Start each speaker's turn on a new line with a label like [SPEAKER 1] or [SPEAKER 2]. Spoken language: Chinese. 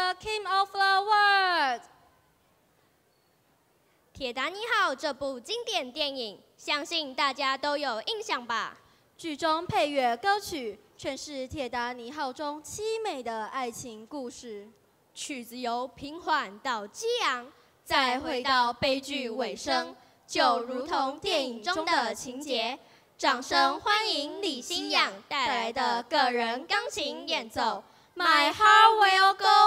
[SPEAKER 1] 的《King of the World》。
[SPEAKER 2] 铁达尼号这部经典电影，相信大家都有印象吧？
[SPEAKER 1] 剧中配乐歌曲诠释铁达尼号中凄美的爱情故事，
[SPEAKER 2] 曲子由平缓到激昂，再回到悲剧尾声，就如同电影中的情节。掌声欢迎李星仰带来的个人钢琴演奏《My Heart Will Go